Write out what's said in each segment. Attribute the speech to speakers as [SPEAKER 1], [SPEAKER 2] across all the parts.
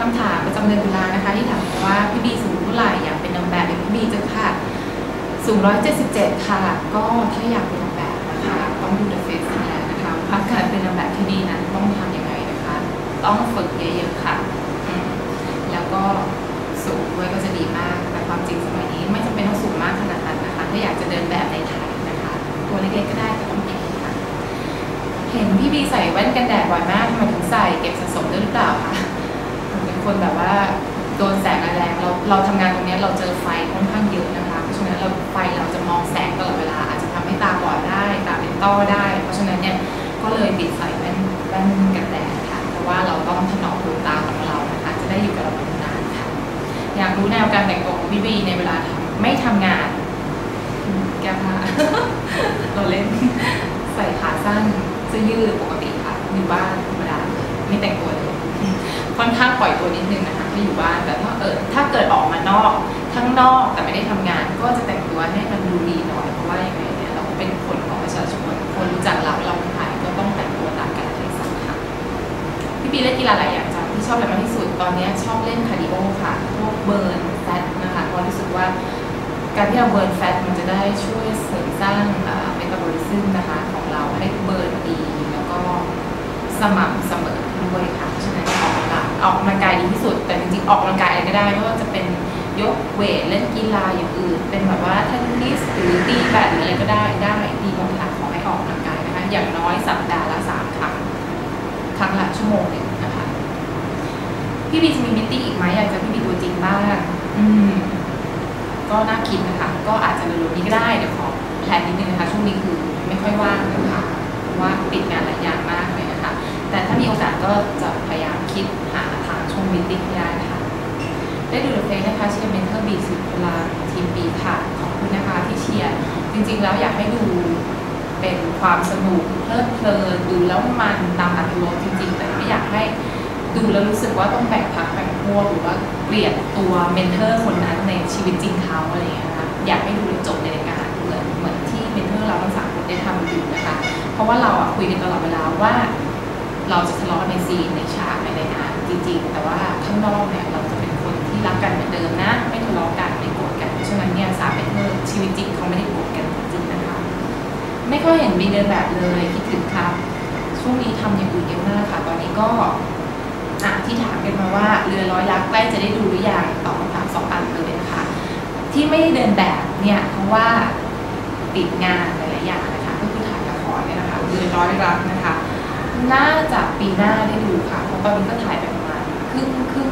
[SPEAKER 1] ำถามประจำเดือนตุลานะคะที่ถามว่าพี่บีสูงเท่าไหร่อยากเป็นนางแบบพี่บีจะค่ะสูง177ค่ะก็ถ้าอยากเป็นนางแบบนะคะต้องดู The Face แล้วนะคะว่าการเป็นนางแบบที่ดีนั้นต้องทำยังไงนะคะต้องฝึกเยอะๆค่ะแล้วก็สูงด้วยก็จะดีมากแต่ความจริงสมัยนี้ไม่จำเป็นต้องสูงมากขนาดนั้นนะคะถ้าอยากจะเดินแบบในไทยนะคะตัวเล็กๆก็ได้แต่ต้องแข็งค่ะเห็นพี่บีใส่แว่นกันแดดบ่อยมากทำไมถึงใส่เก็บสะสมด้วยหรือเปล่าคะเป็นคนแบบว่าโดนแสงแรงเราทำงานตรงนี้เราเจอไฟค่อนข้างเยอะนะคะเพราะฉะนั้นไฟเราจะมองแสงตลอดเวลาอาจจะทำให้ตาบอดได้ตาเป็นต้อได้เพราะฉะนั้นเนี่ยก็เลยติดใส่แว่นกันแดดค่ะเพราะว่าเราต้องถนอมดวงตาของเรานะคะจะได้อยู่กับเรานานค่ะอยากรู้แนวการแต่งตัวของพี่บีในเวลาไม่ทำงานแก้ผ้า เราเล่นใส่ขาสั้นเสื้อยืดปกติค่ะอยู่บ้านธรรมดาไม่แต่งตัวเลยค่อนข้างปล่อยตัวนิดนึงนะคะที่อยู่บ้านแต่ถ้าเกิดออกมานอกข้างนอกแต่ไม่ได้ทำงานก็จะแต่งตัวให้มันดูดีหน่อยเพราะว่าอย่างไรเนี่ยเราเป็นคนของประชาชนคนรู้จักเราถ่ายก็ต้องแต่งตัวตามกาลเทศะค่ะพี่ปีเล่นกีฬาหลายอย่างจ้ะที่ชอบอะไรมากที่สุดตอนนี้ชอบเล่นคาร์ดิโอค่ะพวกเบิร์นแฟตนะคะเพราะรู้สึกว่าการที่เราเบิร์นแฟตมันจะได้ช่วยเสริมสร้างเมตาบอลิซึมนะคะของเราให้เบิร์นดีแล้วก็สม่ำเสมอด้วยค่ะฉะนั้นออกกำลังกายดีที่สุดแต่จริงๆออกกำลังกายอะไรก็ได้ไม่ว่าจะเป็นยกเวทเล่นกีฬาอย่างอื่นเป็นแบบว่าเทนนิสหรือตีแบดหรืออะไรก็ได้ดีหมดค่ะขอให้ออกกำลังกายนะคะอย่างน้อยสัปดาห์ละ3 ครั้งละชั่วโมงนึงนะคะพี่บีจะมีมิตติ้งอีกไหมอยากจะพี่บีตัวจริงบ้างก็น่าคิดนะคะก็อาจจะเร็วๆนี้ก็ได้เดี๋ยวขอแพลนนิดนึงนะคะช่วงนี้คือไม่ค่อยว่างนะคะเพราะว่าติดงานหลายอย่างมากเลยนะคะแต่ถ้ามีโอกาสก็จะพยายามคิดหาทางช่วงมิตติ้งได้นะคะได้ดูเฟซนะคะเชียร์เมนเทอร์บีสุดเวลาทีมบีค่ะขอบคุณนะคะที่เชียร์จริงๆแล้วอยากให้ดูเป็นความสนุกเพลิดเพลินดูแล้วมันตามอรรถรสจริงๆแต่ไม่อยากให้ดูแล้วรู้สึกว่าต้องแบ่งพรรคแบ่งพวกหรือว่าเกลียดตัวเมนเทอร์คนนั้นในชีวิตจริงเขาอะไรอย่างเงี้ยนะคะอยากให้ดูจบในรายการเหมือนที่เมนเทอร์เราทั้ง3 คนได้ทำอยู่นะคะเพราะว่าเราคุยกันตลอดเวลาว่าเราจะทะเลาะกันในซีนในฉากในรายการจริงๆแต่ว่าข้างนอกเนี่ยเราจะเป็นคนที่รักกันเหมือนเดิมนะไม่ทะเลาะกันไม่โกรธกันเพราะฉะนั้นเนี่ย3 เมนเทอร์ชีวิตจริงเขาไม่ได้โกรธกันจริงนะคะไม่ค่อยเห็นมีเดินแบบเลยคิดถึงค่ะช่วงนี้ทำอย่างอื่นเยอะมากค่ะตอนนี้ก็ที่ถามกันมาว่าเรือร้อยลักใกล้จะได้ดูหรือยังตอบคำถาม2 อันเลยนะคะที่ไม่ได้เดินแบบเนี่ยเพราะว่าติดงานหลายๆอย่างนะคะก็คือถ่ายละครเนี่ยนะคะเรือร้อยลักนะคะน่าจะปีหน้าได้ดูค่ะเพราะตอนนี้ก็ถ่ายไปประมาณครึ่งบทครึ่ง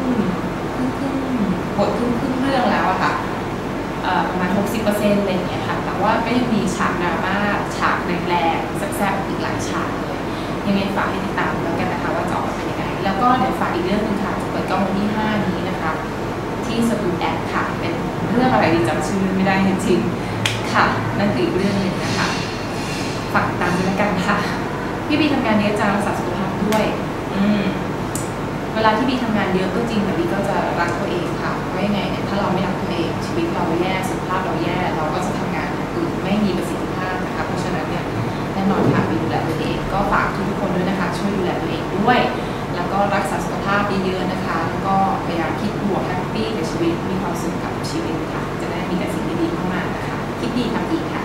[SPEAKER 1] เรื่องแล้วอะค่ะประมาณ 60% อะไรอย่างเงี้ยค่ะแต่ว่าก็ยังมีฉากดราม่าฉากแรงๆแซ่บๆอีกหลายฉากเลยยังไงฝากให้ติดตามแล้วกันนะคะว่าจะออกมาเป็นยังไงแล้วก็เดี๋ยวฝากอีกเรื่องนึงค่ะจะเปิดกล้องวันที่ 5 นี้นะคะที่สตูแอดค่ะเป็นเรื่องอะไรดีจำชื่อไม่ได้จริงๆค่ะนั่นคืออีกเรื่องนึงนะคะฝากตามด้วยกันค่ะพี่บีทำงานเยอะจังรักษาสุขภาพด้วยเวลาที่บีทำงานเยอะก็จริงแต่บีก็จะรักตัวเองค่ะเพราะยังไงเนี่ยถ้าเราไม่รักตัวเองชีวิตเราแย่สุขภาพเราแย่เราก็จะทำงานอื่นไม่มีประสิทธิภาพนะคะเพราะฉะนั้นเนี่ยแน่นอนค่ะบีดูแลตัวเองก็ฝากทุกคนด้วยนะคะช่วยดูแลตัวเองด้วยแล้วก็รักษาสุขภาพเยอะๆนะคะแล้วก็พยายามคิดบวกแฮปปี้กับชีวิตมีความสุขกับชีวิตค่ะจะได้มีแต่สิ่งดีๆเข้ามานะคะคิดดีทำดีค่ะ